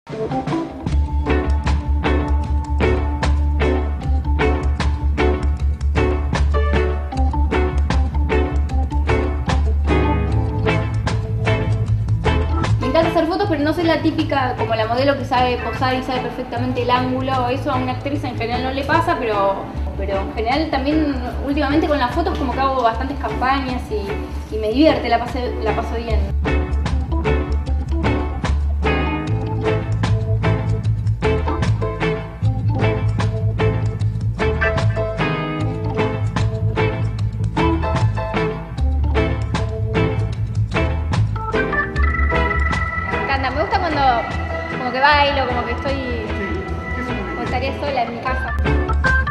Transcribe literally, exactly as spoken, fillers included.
Me encanta hacer fotos, pero no soy la típica como la modelo que sabe posar y sabe perfectamente el ángulo. Eso a una actriz en general no le pasa, pero, pero en general también últimamente con las fotos como que hago bastantes campañas y, y me divierte, la, pasé, la paso bien. Me gusta cuando como que bailo, como que estoy, como estaría sola en mi casa.